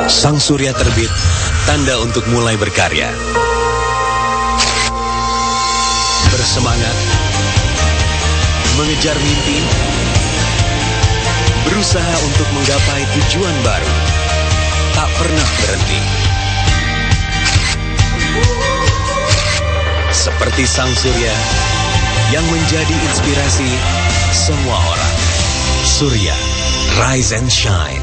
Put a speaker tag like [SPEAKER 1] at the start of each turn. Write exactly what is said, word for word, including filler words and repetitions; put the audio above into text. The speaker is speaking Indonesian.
[SPEAKER 1] Sang surya terbit, tanda untuk mulai berkarya. Bersemangat, mengejar mimpi, berusaha untuk menggapai tujuan baru, tak pernah berhenti. Seperti sang surya yang menjadi inspirasi semua orang. Surya, rise and shine.